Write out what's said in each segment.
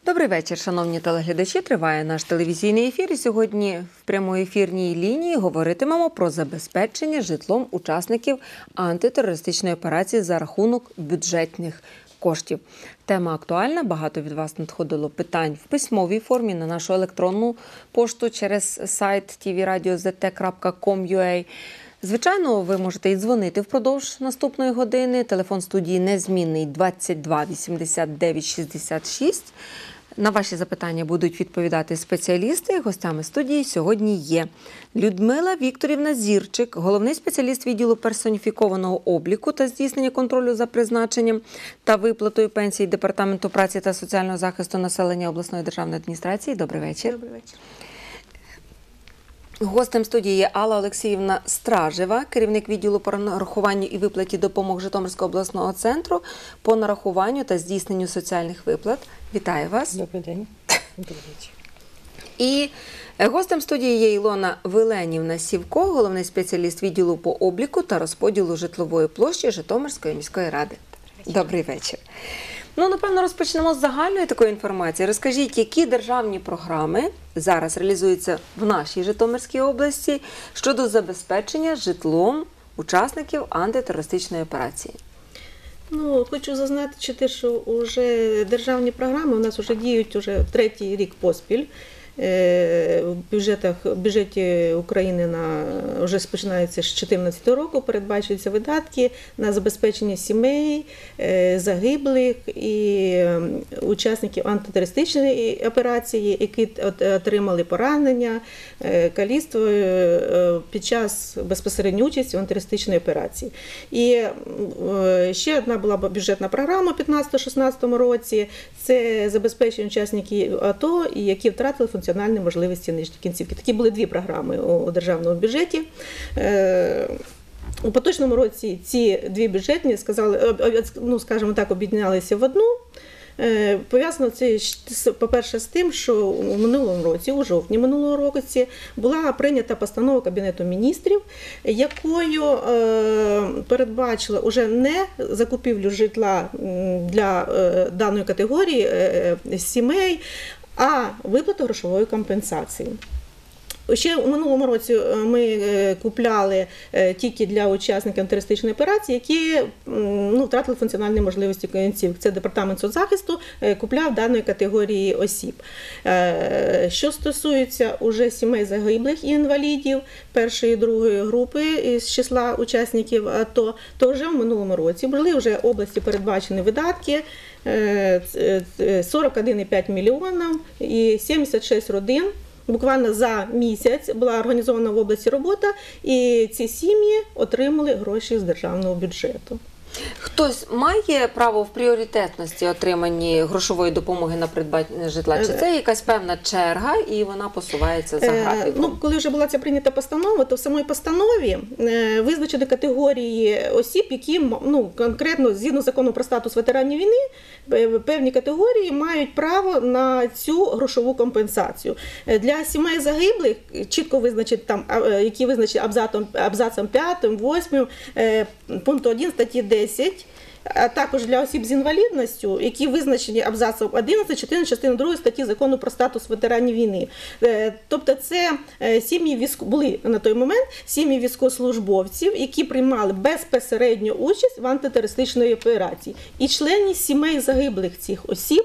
Добрий вечір, шановні телеглядачі. Триває наш телевізійний ефір. І сьогодні в прямоефірній лінії говоритимемо про забезпечення житлом учасників антитерористичної операції за рахунок бюджетних коштів. Тема актуальна. Багато від вас надходило питань в письмовій формі на нашу електронну пошту через сайт tvradio.zt.com.ua. Звичайно, ви можете і дзвонити впродовж наступної години. Телефон студії незмінний 22 89 66. На ваші запитання будуть відповідати спеціалісти. Гостями студії сьогодні є Людмила Вікторівна Зірчик, головний спеціаліст відділу персоніфікованого обліку та здійснення контролю за призначенням та виплатою пенсій Департаменту праці та соціального захисту населення обласної державної адміністрації. Добрий вечір. Добрий вечір. Гостем студії є Алла Олексіївна Стражева, керівник відділу по нарахуванню і виплаті допомог Житомирського обласного центру по нарахуванню та здійсненню соціальних виплат. Вітаю вас. Добрий день. Добрий вечір. І гостем студії є Ілона Виленівна Сівко, головний спеціаліст відділу по обліку та розподілу житлової площі Житомирської міської ради. Добрий вечір. Ну, напевно, розпочнемо з загальної такої інформації. Розкажіть, які державні програми зараз реалізуються в нашій Житомирській області щодо забезпечення житлом учасників антитерористичної операції? Ну, хочу зазначити, що вже державні програми у нас вже діють уже третій рік поспіль. В бюджеті України вже починається з 2014 року, передбачуються видатки на забезпечення сімей, загиблих і учасників антитерористичної операції, які отримали поранення, каліцтво під час безпосередньої участі в антитерористичній операції. І ще одна була бюджетна програма у 2015-2016 році – це забезпечення учасників АТО, які втратили функціональні можливості нижньої кінцівки. Такі були дві програми у державному бюджеті. У поточному році ці дві бюджетні, скажімо так, об'єдналися в одну. Пов'язано це, по-перше, з тим, що у минулому році, у жовтні минулого року, була прийнята постанова Кабінету міністрів, якою передбачила уже не закупівлю житла для даної категорії сімей, а виплату грошової компенсації. Ще у минулому році ми купляли тільки для учасників антитерористичної операції, які втратили функціональні можливості кінцівок. Це Департамент соцзахисту купляв даної категорії осіб. Що стосується уже сімей загиблих і інвалідів першої і другої групи з числа учасників АТО, то вже в минулому році були вже області передбачені видатки 41,5 мільйона і 76 родин. Буквально за місяць була організована в області робота, і ці сім'ї отримали гроші з державного бюджету. Хтось має право в пріоритетності отриманні грошової допомоги на придбання житла? Чи це якась певна черга і вона посувається за графіком? Коли вже була ця прийнята постанова, то в самій постанові визначені категорії осіб, які конкретно згідно закону про статус ветеранів війни, певні категорії мають право на цю грошову компенсацію. Для сімей загиблих чітко визначить які визначені абзацом 5, 8, пункту 1 статті 10, а також для осіб з інвалідністю, які визначені абзацом 11, 14, частини 2 статті Закону про статус ветеранів війни. Тобто це сім'ї були на той момент сім'ї військовослужбовців, які приймали безпосередню участь в антитерористичній операції. І членів сімей загиблих цих осіб.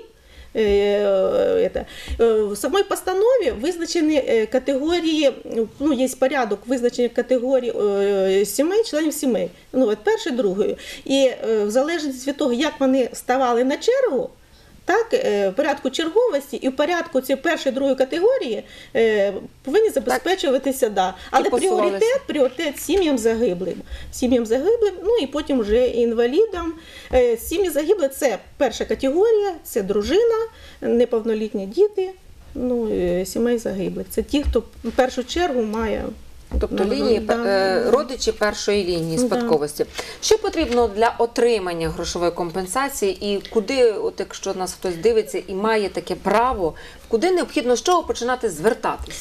В самій постанові визначені категорії, є порядок визначення категорій сімей, членів сімей, першої, другої. І в залежності від того, як вони ставали на чергу, так, в порядку черговості і в порядку цієї першої, другої категорії повинні забезпечуватися, да. Але пріоритет сім'ям загиблим. І потім вже інвалідам. Сім'ї загиблих – це перша категорія, це дружина, неповнолітні діти, сімей загиблих. Це ті, хто в першу чергу має... Тобто родичі першої лінії спадковості. Що потрібно для отримання грошової компенсації і куди, якщо нас хтось дивиться і має таке право, куди необхідно з чого починати звертатись?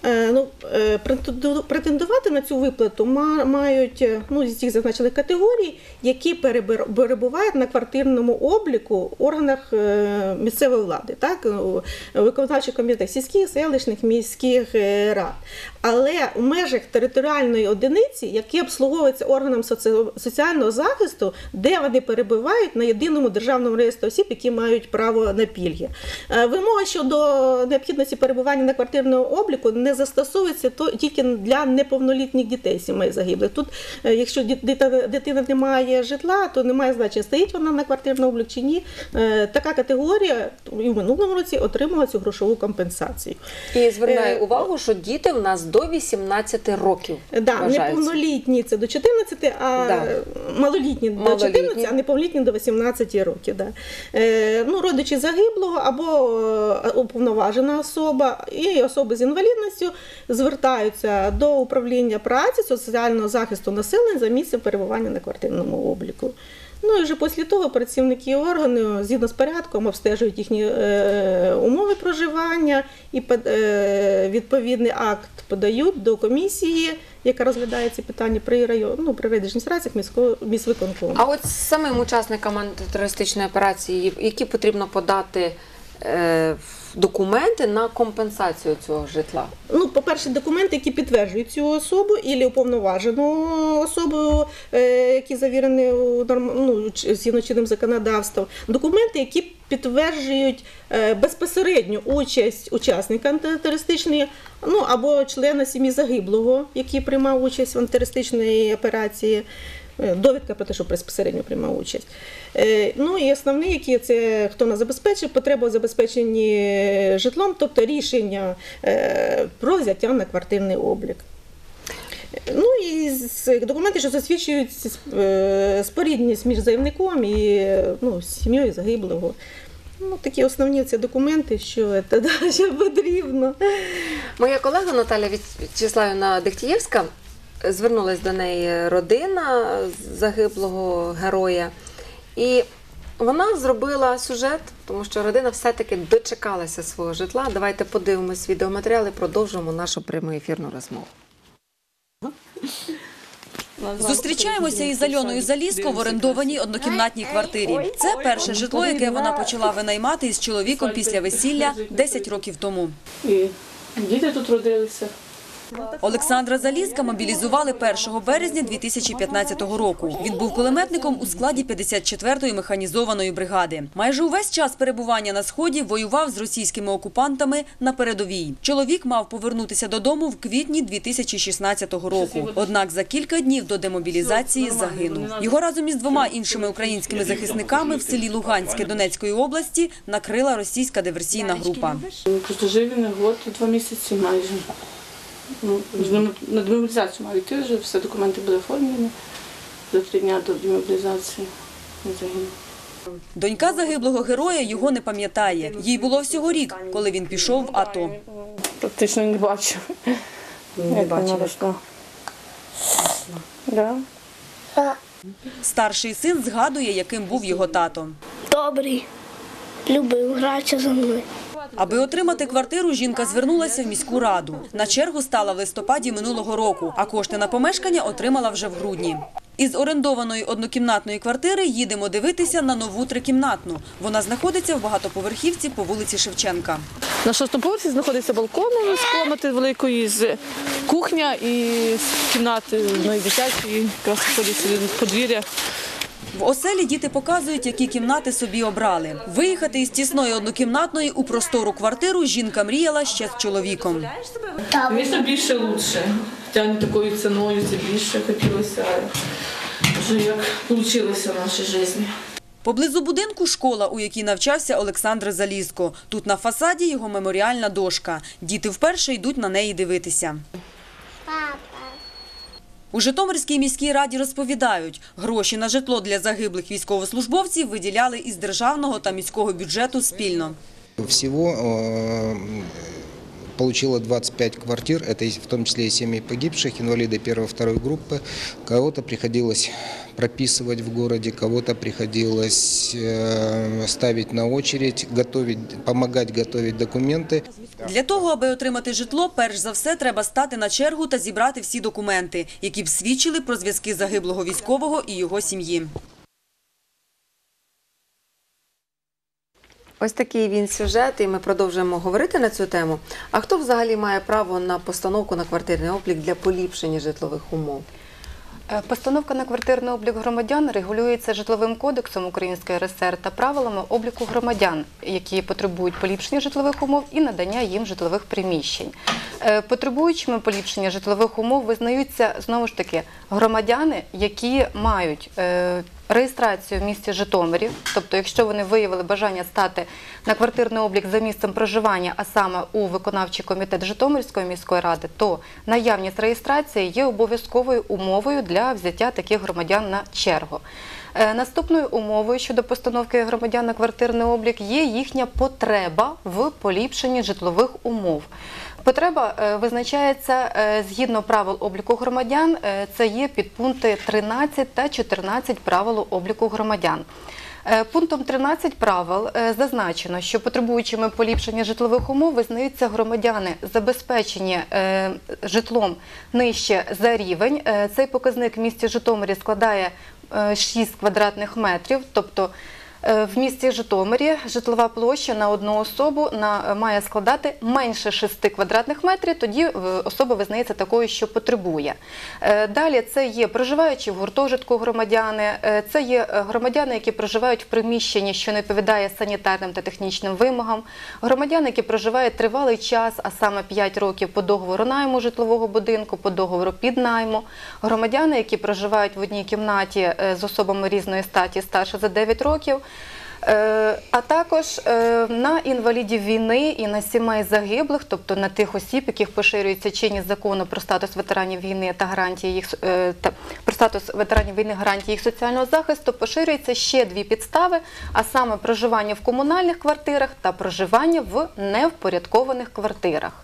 Претендувати на цю виплату мають з цих зазначених категорій, які перебувають на квартирному обліку в органах місцевої влади, так, у виконавчих комітетах сільських, селищних, міських рад. Але в межах територіальної одиниці, які обслуговуються органом соціального захисту, де вони перебувають на єдиному державному реєстрі осіб, які мають право на пільги. Вимога щодо необхідності перебування на квартирному обліку не застосовується тільки для неповнолітніх дітей сімей загиблих. Тут, якщо дитина не має житла, то немає значення, стоїть вона на квартирному обліку чи ні. Така категорія і в минулому році отримала цю грошову компенсацію. І звертаю увагу, що діти в нас до 18 років вважаються. Неповнолітні – це до 14, малолітні до 14, а неповнолітні до 18 років. Да. Родичі загиблого або уповноважена особа і особи з інвалідністю звертаються до управління праці, соціального захисту населення за місцем перебування на квартирному обліку. І вже після того працівники органу згідно з порядком обстежують їхні умови проживання і відповідний акт подають до комісії, яка розглядає ці питання при райдержадміністраціях міськвиконкому. А от самим учасникам антитерористичної операції, які потрібно подати документи на компенсацію цього житла? По-перше, документи, які підтверджують цю особу, або уповноважену особу, які завірені згідно чинним законодавством. Документи, які підтверджують безпосередню участь учасника антитерористичної, або члена сім'ї загиблого, який приймав участь в антитерористичній операції. Довідка про те, що безпосередньо приймав участь. І основні, які це хто нас забезпечив, потреба у забезпеченні житлом, тобто рішення про взяття на квартирний облік. І документи, що засвідчують спорідність між заявником і сім'єю загиблого. Такі основні ці документи, що потрібно. Моя колега Наталя В'ячеславівна Дехтієвська, звернулась до неї родина загиблого героя, і вона зробила сюжет, тому що родина все-таки дочекалася свого житла. Давайте подивимось відеоматеріал і продовжимо нашу прямоефірну розмову. Зустрічаємося із Альоною Залізко в орендованій однокімнатній квартирі. Це перше житло, яке вона почала винаймати із чоловіком після весілля 10 років тому. І діти тут родилися. Олександра Залізка мобілізували 1 березня 2015 року. Він був кулеметником у складі 54-ї механізованої бригади. Майже увесь час перебування на Сході воював з російськими окупантами на передовій. Чоловік мав повернутися додому в квітні 2016 року. Однак за кілька днів до демобілізації загинув. Його разом із 2 іншими українськими захисниками в селі Луганське Донецької області накрила російська диверсійна група. Просто жив він год, 2 місяці майже. На демобілізацію мав йти вже, всі документи були оформлені. За 3 дні до демобілізації він загинув. Донька загиблого героя його не пам'ятає. Їй було всього рік, коли він пішов в АТО. Практично не бачив. Не бачили? Да. Старший син згадує, яким був його тато. Добрий, любив гратися за мною. Аби отримати квартиру, жінка звернулася в міську раду. На чергу стала в листопаді минулого року, а кошти на помешкання отримала вже в грудні. Із орендованої однокімнатної квартири їдемо дивитися на нову 3-кімнатну. Вона знаходиться в багатоповерхівці по вулиці Шевченка. На 6-му поверсі знаходиться балкон з кімнати великої, з кухня і з кімнати дитячої, якраз виходить в подвір'я. В оселі діти показують, які кімнати собі обрали. Виїхати із тісної однокімнатної у простору квартиру жінка мріяла ще з чоловіком. Звісно, більше краще. Хоча не такою ціною, це більше хотілося. Вже як вийшло в нашій житті. Поблизу будинку школа, у якій навчався Олександр Залізко. Тут на фасаді його меморіальна дошка. Діти вперше йдуть на неї дивитися. У Житомирській міській раді розповідають, гроші на житло для загиблих військовослужбовців виділяли із державного та міського бюджету спільно. Всего получило 25 квартир, это в том числе и семьи погибших, инвалиды первой-второй группы. Кого-то приходилось прописывать в городе, кого-то приходилось ставить на очередь, помогать готовить документы. Для того, аби отримати житло, перш за все треба стати на чергу та зібрати всі документи, які б свідчили про зв'язки загиблого військового і його сім'ї. Ось такий він сюжет, і ми продовжуємо говорити на цю тему. А хто взагалі має право на постановку на квартирний облік для поліпшення житлових умов? Постановка на квартирний облік громадян регулюється Житловим кодексом Української РСР та правилами обліку громадян, які потребують поліпшення житлових умов і надання їм житлових приміщень. Потребуючими поліпшення житлових умов визнаються, знову ж таки, громадяни, які мають реєстрацію в місті Житомирі, тобто якщо вони виявили бажання стати на квартирний облік за місцем проживання, а саме у виконавчий комітет Житомирської міської ради, то наявність реєстрації є обов'язковою умовою для взяття таких громадян на чергу. Наступною умовою щодо постановки громадян на квартирний облік є їхня потреба в поліпшенні житлових умов. Потреба визначається згідно правил обліку громадян, це є підпункти 13 та 14 правил обліку громадян. Пунктом 13 правил зазначено, що потребуючими поліпшення житлових умов визнаються громадяни, забезпечені житлом нижче за рівень. Цей показник в місті Житомирі складає 6 квадратних метрів, тобто в місті Житомирі житлова площа на одну особу має складати менше 6 квадратних метрів, тоді особа визнається такою, що потребує. Далі це є проживаючі в гуртожитку громадяни, це є громадяни, які проживають в приміщенні, що не відповідає санітарним та технічним вимогам, громадяни, які проживають тривалий час, а саме 5 років по договору найму житлового будинку, по договору піднайму, громадяни, які проживають в одній кімнаті з особами різної статі старше за 9 років, а також на інвалідів війни і на сімей загиблих, тобто на тих осіб, яких поширюється чинність закону про статус ветеранів війни та гарантії їх про статус ветеранів війни, гарантії їх соціального захисту, поширюється ще 2 підстави, а саме проживання в комунальних квартирах та проживання в невпорядкованих квартирах.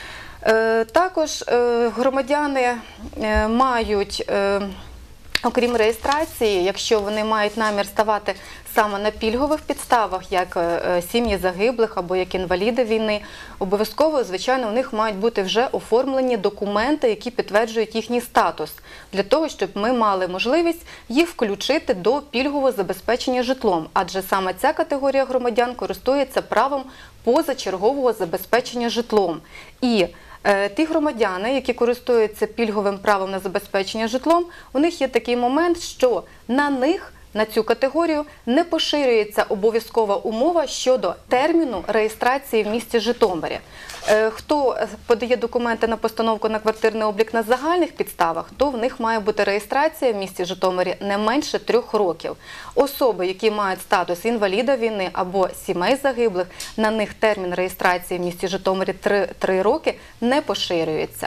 Також громадяни мають, окрім реєстрації, якщо вони мають намір ставати саме на пільгових підставах, як сім'ї загиблих або як інваліди війни, обов'язково, звичайно, у них мають бути вже оформлені документи, які підтверджують їхній статус, для того, щоб ми мали можливість їх включити до пільгового забезпечення житлом, адже саме ця категорія громадян користується правом позачергового забезпечення житлом. І ті громадяни, які користуються пільговим правом на забезпечення житлом, у них є такий момент, що на них, на цю категорію, не поширюється обов'язкова умова щодо терміну реєстрації в місті Житомирі. Хто подає документи на постановку на квартирний облік на загальних підставах, то в них має бути реєстрація в місті Житомирі не менше 3 років. Особи, які мають статус інваліда війни або сімей загиблих, на них термін реєстрації в місті Житомирі 3 роки не поширюється.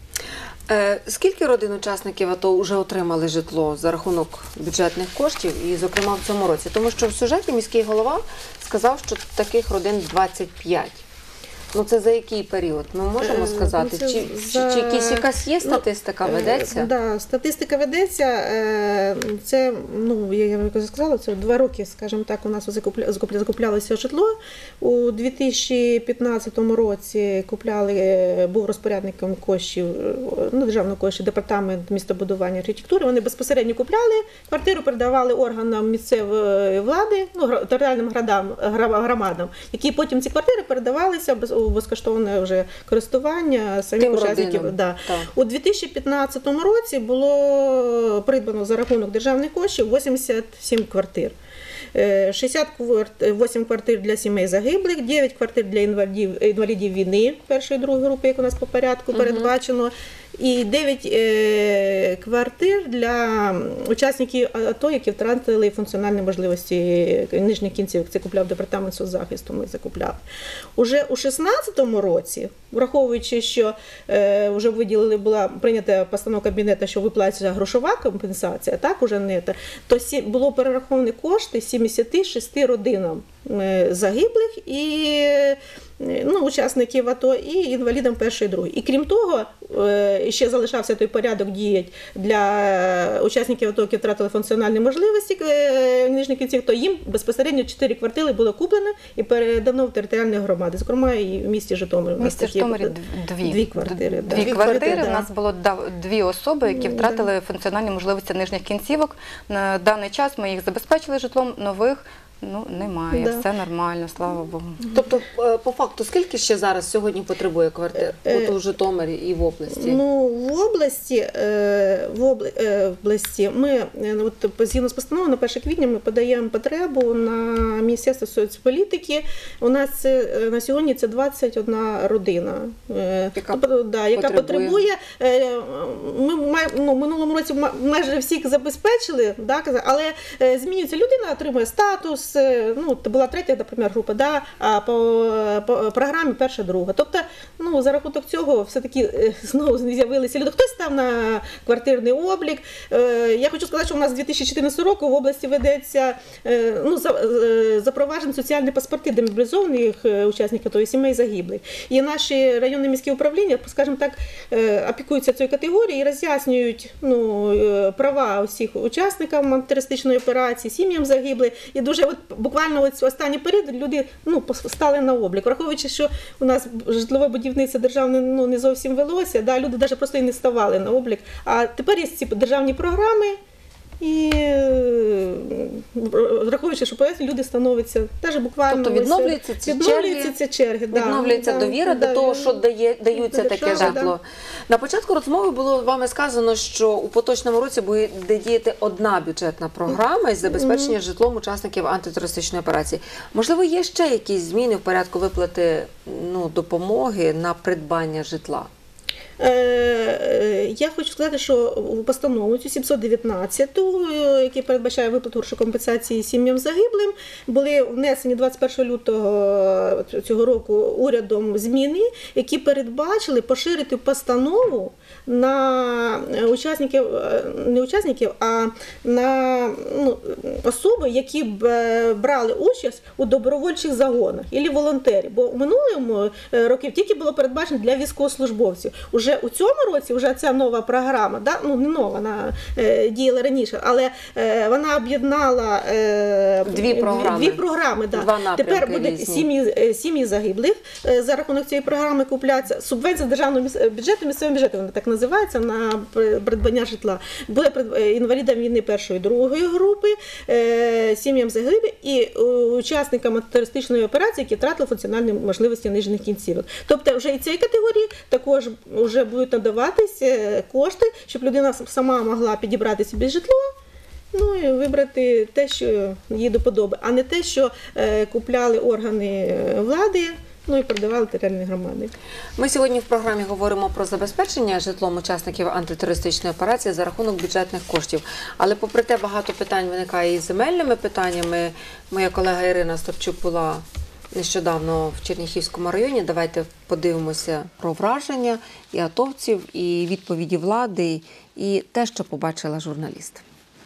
Скільки родин учасників АТО вже отримали житло за рахунок бюджетних коштів, і, зокрема, в цьому році? Тому що в сюжеті міський голова сказав, що таких родин 25. Ну, це за який період? Ми можемо сказати? Чи якась є статистика, ведеться? Да, статистика ведеться. Це, я вже сказала, це 2 роки, скажімо так, у нас закуплялося житло. У 2015 році був розпорядником коштів, державного коштів, департамент містобудування і архітектури. Вони безпосередньо купляли квартиру, передавали органам місцевої влади, територіальним громадам, які потім ці квартири передавалися у безкоштовне вже користування самих учасників. Да. У 2015 році було придбано за рахунок державних коштів 87 квартир. 68 квартир для сімей загиблих, 9 квартир для інвалідів війни першої і другої групи, як у нас по порядку передбачено, і 9 квартир для учасників АТО, які втратили функціональні можливості нижніх кінців. Це купляв департамент соцзахисту, ми закупляли. Уже у 2016 році, враховуючи, що вже виділили, була прийнята постанова Кабінету, що виплачується грошова компенсація, так уже не, то було перераховані кошти 76 родинам. загиблих і учасників АТО і інвалідам першої і другої. І крім того, ще залишався той порядок діять для учасників АТО, які втратили функціональні можливості нижніх кінців, то їм безпосередньо 4 квартири було куплено і передано в територіальні громади, зокрема і в місті Житомирі. В місті Житомирі дві квартири. Дві квартири. У нас було 2 особи, які втратили функціональні можливості нижніх кінцівок. На даний час ми їх забезпечили житлом, нових немає, все нормально, слава Богу. Тобто, по факту, скільки ще зараз сьогодні потребує квартир? От у Житомирі і в області? В області ми, згідно з постановою, на 1 квітня ми подаємо потребу на Міністерство соцполітики. У нас на сьогодні це 21 родина, яка потребує. Ми минулому році майже всіх забезпечили, але змінюється людина, отримує статус. Була 3-я, наприклад, група, а по програмі 1-ша, 2-га. Тобто, за рахунок цього все-таки знову з'явилися люди. Хтось став на квартирний облік. Я хочу сказати, що у нас з 2014 року в області ведеться, запроваджені соціальні паспорти демобілізованих учасників АТО і сімей загиблих. І наші районні міські управління, скажімо так, опікуються цією категорією і роз'яснюють права усіх учасників антитерористичної операції, сім'ям загиблих. І дуже буквально останній період люди стали на облік. Враховуючи, що у нас житлове будівництво державне не зовсім велося, люди навіть просто і не ставали на облік. А тепер є ці державні програми, і враховуючи, що люди становляться теж буквально... Тобто відновлюються ці черги, відновлюється довіра до того, що даються таке житло. На початку розмови було вами сказано, що у поточному році буде діяти одна бюджетна програма із забезпечення житлом учасників антитерористичної операції. Можливо, є ще якісь зміни в порядку виплати допомоги на придбання житла? Я хочу сказати, що у постанову цю 719, який передбачає виплату грошової компенсації сім'ям загиблим, були внесені 21 лютого цього року урядом зміни, які передбачили поширити постанову на на особи, які брали участь у добровольчих загонах або волонтерів. Бо в минулому році тільки було передбачено для військовослужбовців. Уже у цьому році ця нова програма, не нова, вона діяла раніше, але вона об'єднала дві програми. Тепер буде сім'ї загиблих за рахунок цієї програми купляться. Субвенція з державного бюджету, місцевого бюджету, вона так називається, на придбання житла. Буде інвалідам війни 1-ї, 2-ї групи, сім'ям загиблих і учасникам антитерористичної операції, які втратили функціональні можливості нижніх кінцівок. Тобто вже і цієї категорії також вже будуть надаватися кошти, щоб людина сама могла підібрати собі житло, і вибрати те, що їй до подоби, а не те, що купляли органи влади, і продавали територіальні громади. Ми сьогодні в програмі говоримо про забезпечення житлом учасників антитерористичної операції за рахунок бюджетних коштів. Але попри те, багато питань виникає і з земельними питаннями. Моя колега Ірина Стопчук була нещодавно в Черняхівському районі. Давайте подивимося про враження і атовців, і відповіді влади, і те, що побачила журналіст.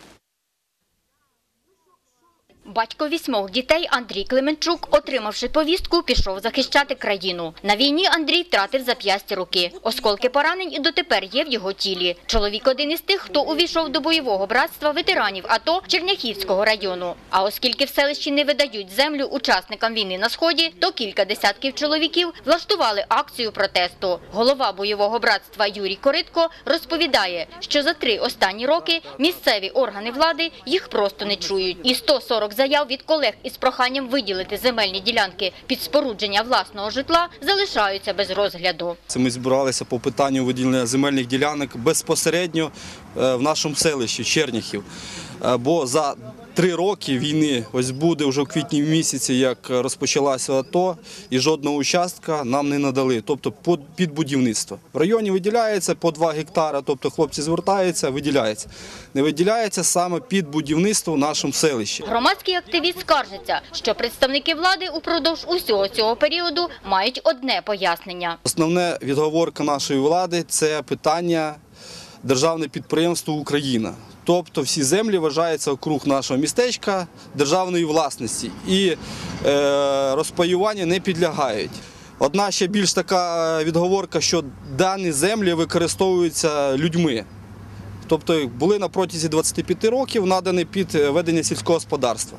Батько 8 дітей Андрій Клименчук, отримавши повістку, пішов захищати країну. На війні Андрій втратив зап'ясті руки. Осколки поранень і дотепер є в його тілі. Чоловік один із тих, хто увійшов до бойового братства ветеранів АТО Черняхівського району. А оскільки в селищі не видають землю учасникам війни на Сході, то кілька десятків чоловіків влаштували акцію протесту. Голова бойового братства Юрій Коритко розповідає, що за 3 останні роки місцеві органи влади їх просто не чують. І 140 заяв від колег із проханням виділити земельні ділянки під спорудження власного житла залишаються без розгляду. Ми збиралися по питанню виділення земельних ділянок безпосередньо в нашому селищі Черняхів. Бо за 3 роки війни, ось буде вже у квітні місяці, як розпочалася АТО, і жодного участка нам не надали, тобто під будівництво. В районі виділяється по 2 гектара, тобто хлопці звертаються, виділяється. Не виділяється саме під будівництво в нашому селищі. Громадський активіст скаржиться, що представники влади упродовж усього цього періоду мають одне пояснення. Основна відговорка нашої влади – це питання державне підприємство «Україна». Тобто всі землі вважаються округ нашого містечка державної власності і розпаюванню не підлягають. Одна ще більш така відговорка, що дані землі використовуються людьми. Тобто були на протязі 25 років надані під ведення сільського господарства.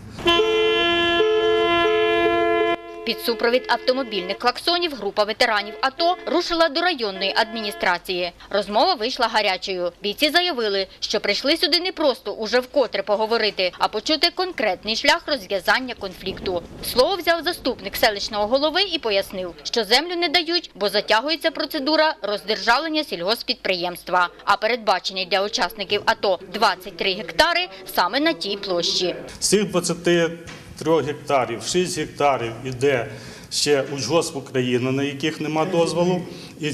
Під супровід автомобільних клаксонів група ветеранів АТО рушила до районної адміністрації. Розмова вийшла гарячою. Бійці заявили, що прийшли сюди не просто уже вкотре поговорити, а почути конкретний шлях розв'язання конфлікту. Слово взяв заступник селищного голови і пояснив, що землю не дають, бо затягується процедура роздержавлення сільгосппідприємства. А передбачені для учасників АТО 23 гектари саме на тій площі. З цих 23 гектарів, 6 гектарів іде ще Учгосп України, на яких нема дозволу, і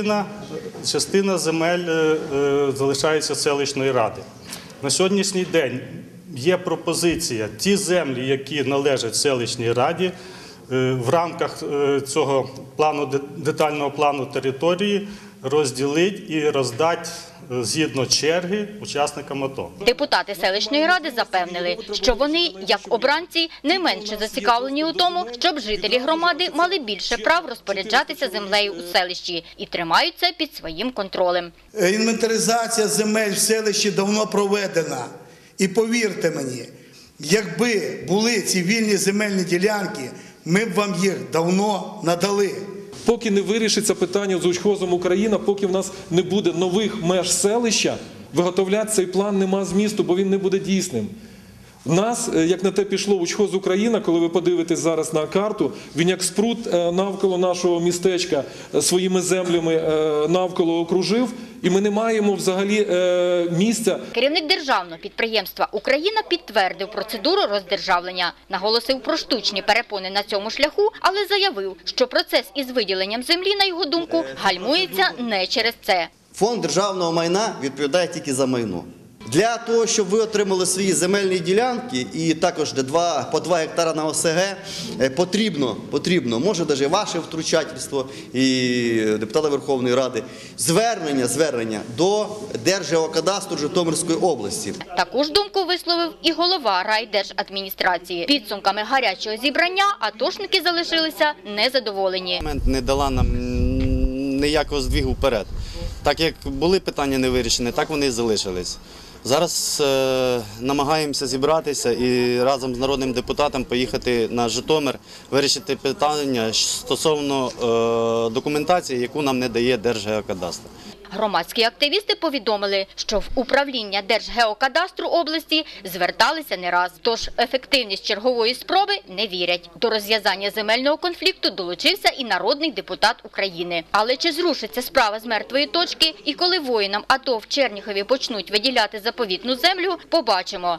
частина земель залишається селищної ради. На сьогоднішній день є пропозиція ті землі, які належать селищній раді, в рамках цього детального плану території розділити і роздати згідно черги учасникам АТО. Депутати селищної ради запевнили, що вони, як обранці, не менше зацікавлені у тому, щоб жителі громади мали більше прав розпоряджатися землею у селищі і тримають це під своїм контролем. Інвентаризація земель в селищі давно проведена. І повірте мені, якби були ці вільні земельні ділянки, ми б вам їх давно надали. Поки не вирішиться питання з Учхозом Україна, поки в нас не буде нових меж селища, виготовляти цей план нема змісту, бо він не буде дійсним. В нас, як на те пішло Учхоз Україна, коли ви подивитесь зараз на карту, він як спрут навколо нашого містечка своїми землями навколо окружив, і ми не маємо взагалі місця. Керівник державного підприємства «Україна» підтвердив процедуру роздержавлення, наголосив про штучні перепони на цьому шляху, але заявив, що процес із виділенням землі, на його думку, гальмується не через це. Фонд державного майна відповідає тільки за майно. Для того, щоб ви отримали свої земельні ділянки і також по 2 гектара на ОСГ, потрібно, може навіть ваше втручательство і депутата Верховної Ради, звернення до Держгеокадастру Житомирської області. Таку ж думку висловив і голова райдержадміністрації. Підсумками гарячого зібрання атошники залишилися незадоволені. Не дала нам ніякого здвигу вперед. Так як були питання не вирішені, так вони і залишились. Зараз намагаємося зібратися і разом з народним депутатом поїхати на Житомир, вирішити питання стосовно документації, яку нам не дає Держгеокадастр. Громадські активісти повідомили, що в управління Держгеокадастру області зверталися не раз. Тож ефективність чергової спроби не вірять. До розв'язання земельного конфлікту долучився і народний депутат України. Але чи зрушиться справа з мертвої точки і коли воїнам АТО в Чернігові почнуть виділяти заповітну землю, побачимо.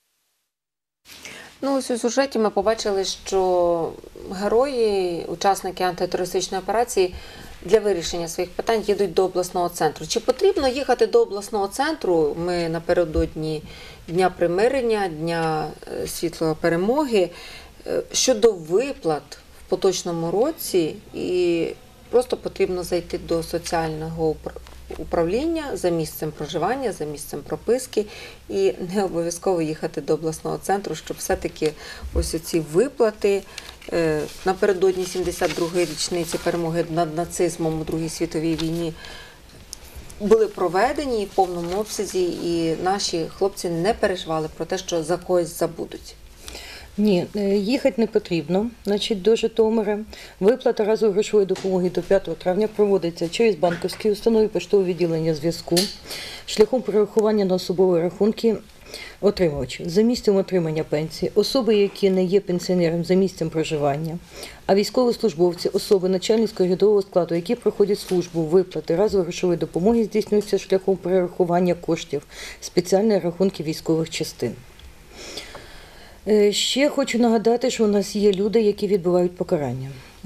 Ну, ось у сюжеті ми побачили, що герої, учасники антитерористичної операції, для вирішення своїх питань їдуть до обласного центру. Чи потрібно їхати до обласного центру? Ми напередодні Дня примирення, Дня світлої перемоги, щодо виплат в поточному році, і просто потрібно зайти до соціального управління за місцем проживання, за місцем прописки, і не обов'язково їхати до обласного центру, щоб все-таки ось ці виплати напередодні 72-ї річниці перемоги над нацизмом у Другій світовій війні були проведені в повному обсязі, і наші хлопці не переживали про те, що за когось забудуть. Ні, їхати не потрібно, до Житомира. Виплата разової грошової допомоги до 5 травня проводиться через банківські установи, поштове відділення зв'язку, шляхом перерахування на особові рахунки отримувачів за місцем отримання пенсії, особи, які не є пенсіонером за місцем проживання, а військовослужбовці, особи начальницького рядового складу, які проходять службу, виплати разової грошової допомоги здійснюються шляхом перерахування коштів спеціальні рахунки військових частин. Ще хочу нагадати, що у нас є люди, які відбувають покарання.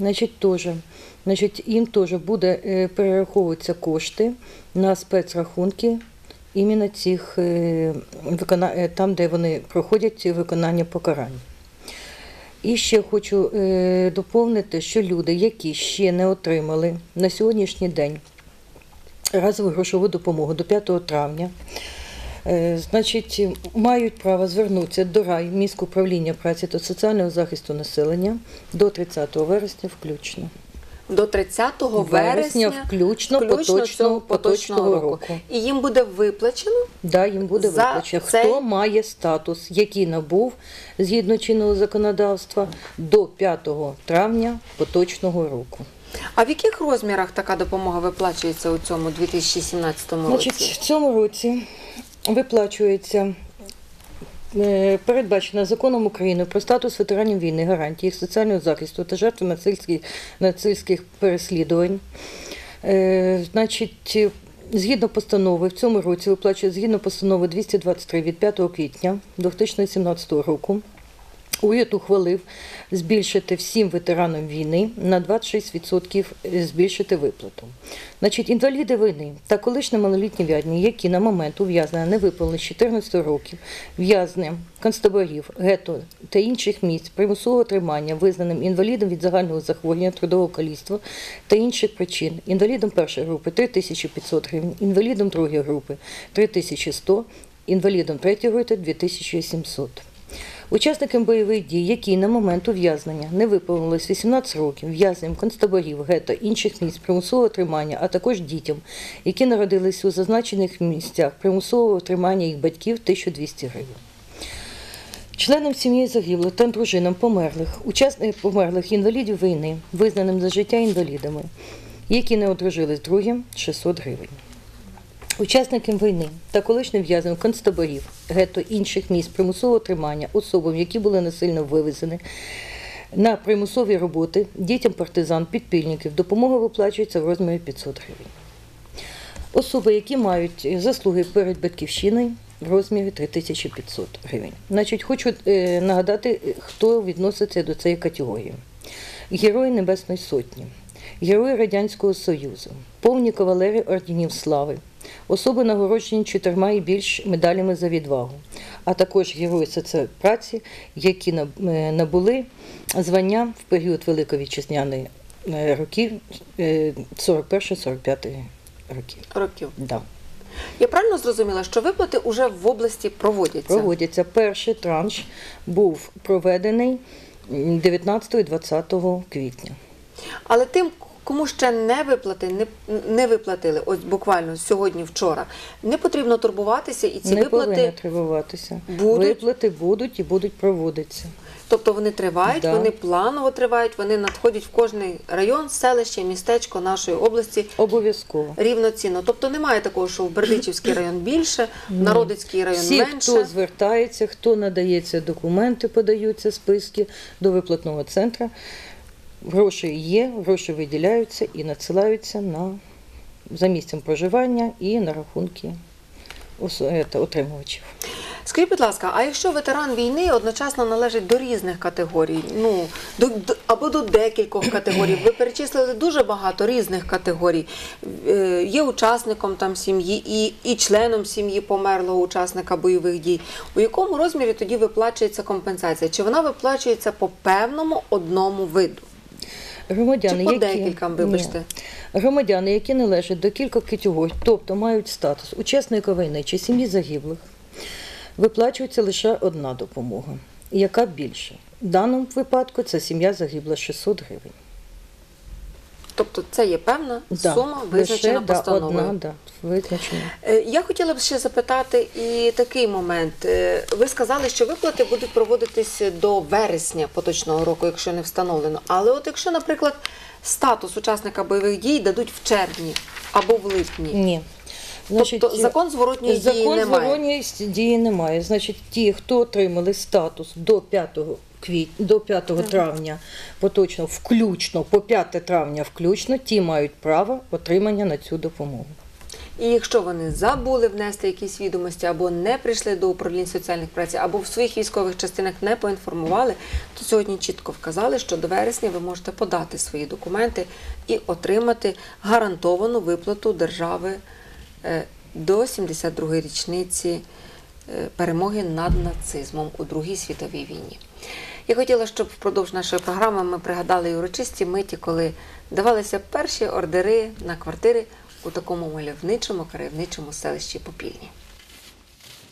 Їм теж буде перераховуватися кошти на спецрахунки іменно цих, там, де вони проходять виконання покарань. І ще хочу доповнити, що люди, які ще не отримали на сьогоднішній день разову грошову допомогу до 5 травня, Значить, мають право звернутися до РАЙ, міського управління праці та соціального захисту населення до 30 вересня включно. До 30 вересня включно поточного року. І їм буде виплачено? Да, їм буде виплачено. Хто має статус, який набув згідно чинного законодавства до 5 травня поточного року. А в яких розмірах така допомога виплачується у цьому 2017 році? Значить, в цьому році виплачується, передбачена Законом України про статус ветеранів війни, гарантії їх соціального захисту та жертв нацистських переслідувань. Значить, згідно постанови, в цьому році виплачується згідно постанови 223 від 5 квітня 2017 року. Уряд ухвалив збільшити всім ветеранам війни на 26% збільшити виплату. Значить, інваліди війни та колишні малолітні в'язні, які на момент ув'язнення не виповнили 14 років, в'язні концтаборів, гетто та інших місць примусового тримання, визнаним інвалідом від загального захворювання, трудового каліцтва та інших причин. Інвалідом першої групи – 3500 гривень, інвалідом другої групи – 3100, інвалідом третьої групи – 2700. Учасникам бойових дій, які на момент ув'язнення не виповнилось 18 років, в'язням концтаборів, гетто, інших місць примусового тримання, а також дітям, які народились у зазначених місцях примусового тримання їх батьків – 1200 гривень. Членам сім'ї загиблих та дружинам померлих інвалідів війни, визнаним за життя інвалідами, які не одружились другим – 600 гривень. Учасникам війни та колишнім в'язням концтаборів, гетто, інших місць примусового тримання, особам, які були насильно вивезені на примусові роботи, дітям партизан, підпільників, допомога виплачується в розмірі 500 гривень. Особи, які мають заслуги перед батьківщиною, в розмірі 3500 гривень. Значить, хочу нагадати, хто відноситься до цієї категорії. Герої Небесної Сотні, Герої Радянського Союзу, повні кавалери орденів слави, особи, нагороджені 4 і більш медалями за відвагу, а також герої соцпраці, які набули звання в період Великої Вітчизняної років 41-45 років. Да. Я правильно зрозуміла, що виплати вже в області проводяться? Проводяться. Перший транш був проведений 19 і 20 квітня. Але тим, кому ще не виплатили, ось буквально сьогодні-вчора, не потрібно турбуватися, і ці не виплати повинні турбуватися. Виплати будуть і будуть проводитися. Тобто вони тривають, да. Вони планово тривають, вони надходять в кожний район, селище, містечко нашої області. Обов'язково. Рівноцінно. Тобто немає такого, що в Бердичівський район більше, в Народицький район всі, менше. Всі, хто звертається, хто надається документи, подаються списки до виплатного центру, гроші є, гроші виділяються і надсилаються за місцем проживання і на рахунки отримувачів. Скажіть, будь ласка, а якщо ветеран війни одночасно належить до різних категорій, або до декількох категорій, ви перечислили дуже багато різних категорій, є учасником там сім'ї і членом сім'ї померлого учасника бойових дій, у якому розмірі тоді виплачується компенсація? Чи вона виплачується по певному одному виду? Громадяни, чи по декільком, вибачте? Громадяни, які належать до кількох категорій, тобто мають статус учасника війни чи сім'ї загиблих, виплачується лише одна допомога, яка більша. В даному випадку це сім'я загибла 600 гривень. Тобто це є певна сума, визначена постановою? Одна, визначена. Я хотіла б ще запитати і такий момент. Ви сказали, що виплати будуть проводитись до вересня поточного року, якщо не встановлено. Але от якщо, наприклад, статус учасника бойових дій дадуть в червні або в липні? Ні. Тобто закон зворотньої дії немає? Закон зворотньої дії немає. Значить, ті, хто отримали статус до 5 травня поточно, включно, по 5 травня включно, ті мають право отримання на цю допомогу. І якщо вони забули внести якісь відомості, або не прийшли до управління соціальних праці, або в своїх військових частинах не поінформували, то сьогодні чітко вказали, що до вересня ви можете подати свої документи і отримати гарантовану виплату держави до 72-ї річниці перемоги над нацизмом у Другій світовій війні. Я хотіла, щоб впродовж нашої програми ми пригадали й урочисті миті, коли давалися перші ордери на квартири у такому мальовничому, краєвничому селищі Попільні.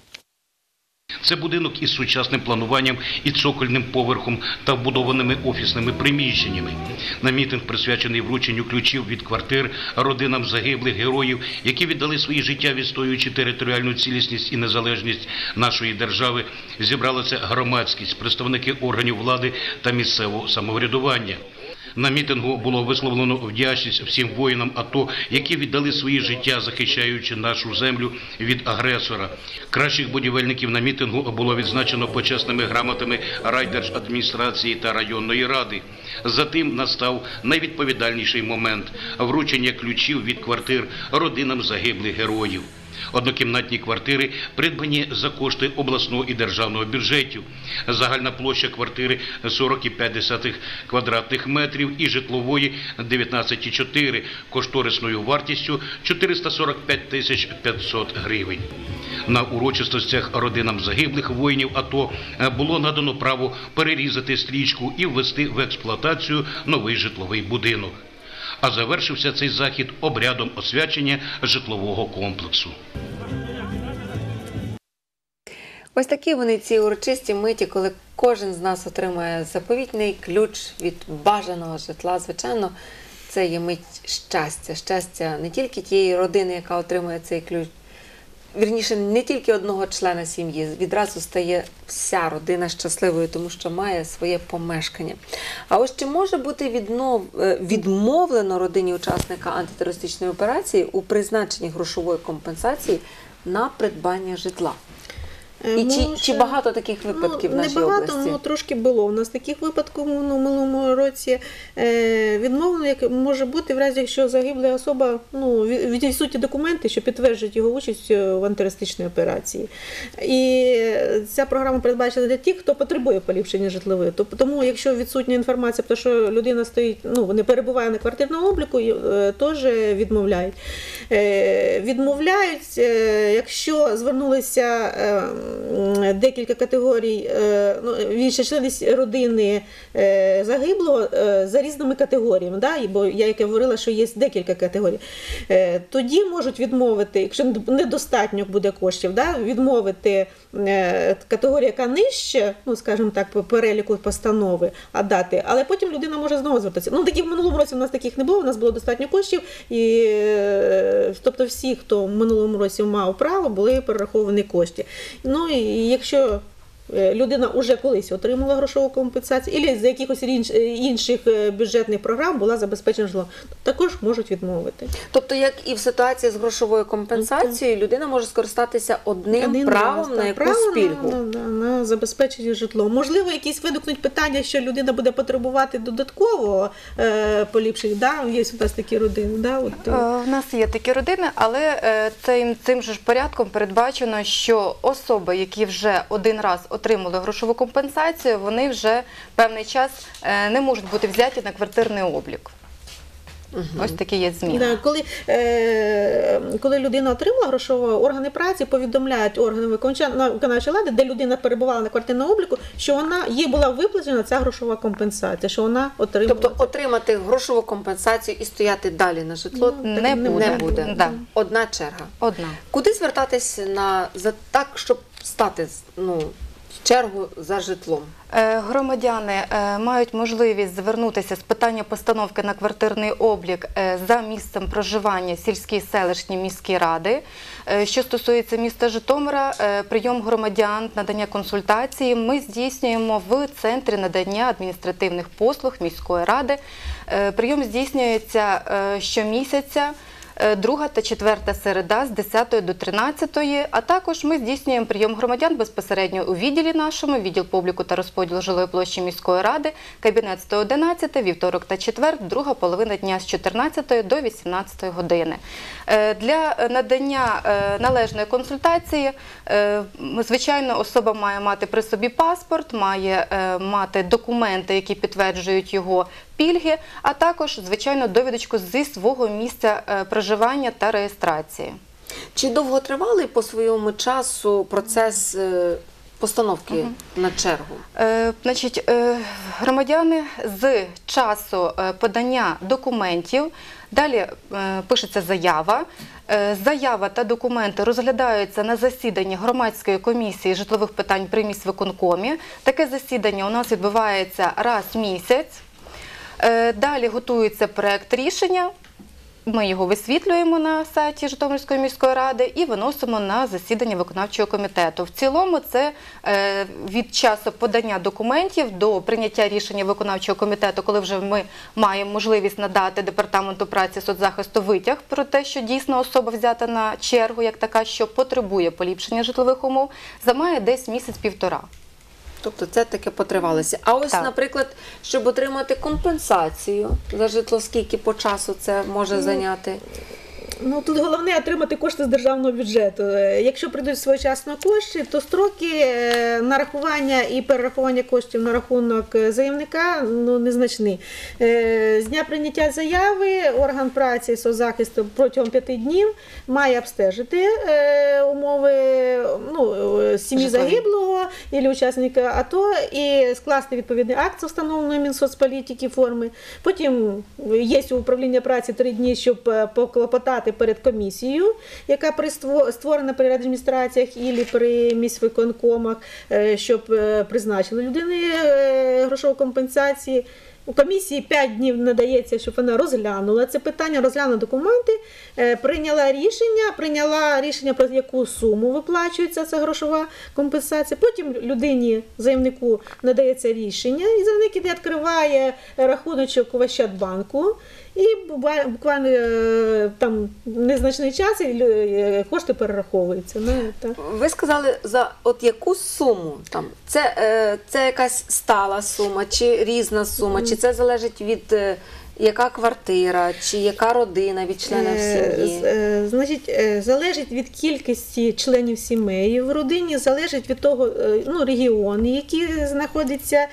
Це будинок із сучасним плануванням і цокольним поверхом та вбудованими офісними приміщеннями. На мітинг, присвячений врученню ключів від квартир родинам загиблих героїв, які віддали свої життя, відстоюючи територіальну цілісність і незалежність нашої держави, зібралася громадськість, представники органів влади та місцевого самоврядування. На мітингу було висловлено вдячність всім воїнам АТО, які віддали свої життя, захищаючи нашу землю від агресора. Кращих будівельників на мітингу було відзначено почесними грамотами райдержадміністрації та районної ради. Затим настав найвідповідальніший момент – вручення ключів від квартир родинам загиблих героїв. Однокімнатні квартири придбані за кошти обласного і державного бюджетів. Загальна площа квартири 40,5 квадратних метрів і житлової 19,4, кошторисною вартістю 445 тисяч 500 гривень. На урочистостях родинам загиблих воїнів АТО було надано право перерізати стрічку і ввести в експлуатацію новий житловий будинок. А завершився цей захід обрядом освячення житлового комплексу. Ось такі вони, ці урочисті миті, коли кожен з нас отримає заповітний ключ від бажаного житла. Звичайно, це є мить щастя. Щастя не тільки тієї родини, яка отримує цей ключ, вірніше, не тільки одного члена сім'ї, відразу стає вся родина щасливою, тому що має своє помешкання. А ось чи може бути відмовлено родині учасника антитерористичної операції у призначенні грошової компенсації на придбання житла? І чи багато таких випадків в нашій області? Не багато, трошки було. У нас таких випадків в минулому році. Відмовлено як може бути в разі, якщо загибла особа, відсутні документи, що підтверджують його участь в антитерористичній операції. І ця програма передбачена для тих, хто потребує поліпшення житлової. Тому, якщо відсутня інформація, то що людина стоїть, не перебуває на квартирному обліку, теж відмовляють. Відмовляють, якщо звернулися декілька категорій, більше члени родини загиблого за різними категоріями, бо я як говорила, що є декілька категорій. Тоді можуть відмовити, якщо недостатньо буде коштів, відмовити категорія, яка нижче, скажімо так, по переліку постанови, а дати, але потім людина може знову звертатися. В минулому році у нас таких не було, у нас було достатньо коштів, і тобто всі, хто в минулому році мав право, були перераховані кошти. І якщо людина вже колись отримала грошову компенсацію, або з якихось інших бюджетних програм була забезпечена житло, також можуть відмовити. Тобто, як і в ситуації з грошовою компенсацією, людина може скористатися одним правом на якусь пільгу? На забезпечення житло. Можливо, якісь виникнуть питання, що людина буде потребувати додаткового поліпшення. Є у нас такі родини. У нас є такі родини, але цим же ж порядком передбачено, що особи, які вже один раз отримали грошову компенсацію, вони вже певний час не можуть бути взяті на квартирний облік. Ось такі є зміни. Коли людина отримала грошову, органи праці повідомляють органи виконавчої влади, де людина перебувала на квартирному обліку, що їй була виплачена ця грошова компенсація, що вона отримала. Тобто отримати грошову компенсацію і стояти далі на житло не буде. Да. Одна черга. Одна. Куди звертатись так, щоб стати в чергу за житлом? Громадяни мають можливість звернутися з питання постановки на квартирний облік за місцем проживання сільській, селищній, міській ради. Що стосується міста Житомира, прийом громадян, надання консультації ми здійснюємо в Центрі надання адміністративних послуг міської ради. Прийом здійснюється щомісяця. 2 та 4 середа з 10 до 13, а також ми здійснюємо прийом громадян безпосередньо у відділі нашому, відділ по обліку та розподілу жилої площі міської ради, кабінет 111, вівторок та четвер, друга половина дня з 14 до 18 години. Для надання належної консультації, звичайно, особа має мати при собі паспорт, має мати документи, які підтверджують його пільги, а також, звичайно, довідочку зі свого місця проживання та реєстрації. Чи довготривалий по своєму часу процес постановки на чергу? Значить, громадяни з часу подання документів, далі пишеться заява. Заява та документи розглядаються на засіданні громадської комісії житлових питань при міськвиконкомі. Таке засідання у нас відбувається раз в місяць. Далі готується проект рішення. Ми його висвітлюємо на сайті Житомирської міської ради і виносимо на засідання виконавчого комітету. В цілому це від часу подання документів до прийняття рішення виконавчого комітету, коли вже ми маємо можливість надати Департаменту праці і соцзахисту витяг про те, що дійсно особа взята на чергу, як така, що потребує поліпшення житлових умов, займає десь місяць-півтора. Тобто це таке потривалося. А ось, наприклад, щоб отримати компенсацію за житло, скільки по часу це може зайняти? Ну, тут головне отримати кошти з державного бюджету. Якщо прийдуть своєчасно кошти, то строки нарахування і перерахування коштів на рахунок заявника незначні. З дня прийняття заяви орган праці і соцзахисту протягом 5 днів має обстежити умови сім'ї загиблого або учасника АТО і скласти відповідний акт з встановленої Мінсоцполітики форми. Потім є у управління праці 3 дні, щоб поклопотати перед комісією, яка створена при адміністраціях або при міськвиконкомах, щоб призначили людині грошову компенсацію. У комісії 5 днів надається, щоб вона розглянула це питання, розглянула документи, прийняла рішення, про яку суму виплачується ця грошова компенсація. Потім людині, заявнику, надається рішення, і заявник іде, відкриває рахуночок у Ощадбанку, і буквально там незначний час і кошти перераховуються. Ви сказали, за от яку суму? Там, це якась стала сума, чи різна сума, чи це залежить від яка квартира, чи яка родина від членів сім'ї? Значить, залежить від кількості членів сім'ї в родині, залежить від того, регіон, який знаходиться.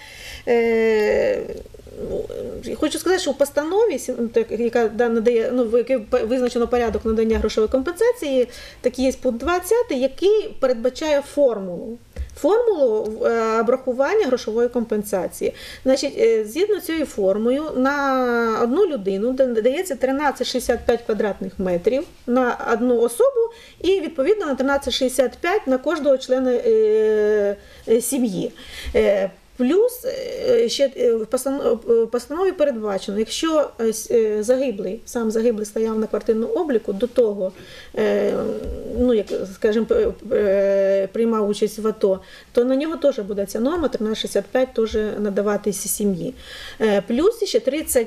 Хочу сказати, що у постанові, яка надає, який визначено порядок надання грошової компенсації, такий є пункт 20, який передбачає формулу обрахування грошової компенсації. Значить, згідно цією формою, на одну людину дається 13,65 квадратних метрів на одну особу і, відповідно, на 13,65 на кожного члена сім'ї. Плюс ще в постанові передбачено, якщо сам загиблий стояв на квартирному обліку до того, приймав участь в АТО, то на нього теж буде ця норма 13,65 теж надаватися сім'ї. Плюс ще